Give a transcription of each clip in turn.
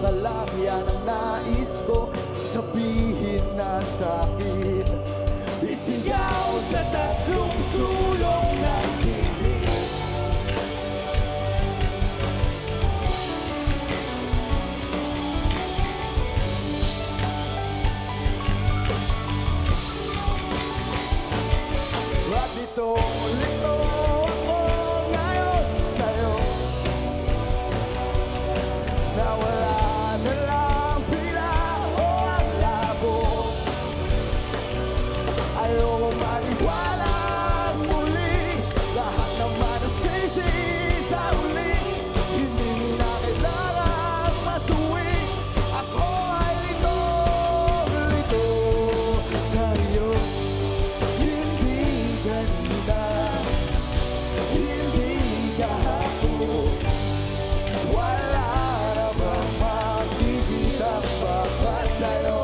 ka lang, yan ang nais ko sabihin na sa'kin. Isigaw sa tatlong sulok ng tinig. At dito ulit ako ngayon sa'yo, na wala na lang pila o ang labo. Ayoko maniwala muli, lahat naman nasisi sa huli. Hindi na kailangan masuwi, ako ay lito sa'yo. Hindi kanina, hindi kahapon, wala na bang makikita pa ba sa'yo?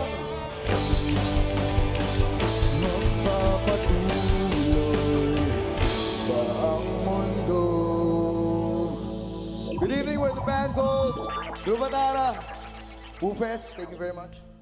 Magpapatuloy ba ang mundo? Good evening, we're the band called Rubatara. Ufes, thank you very much.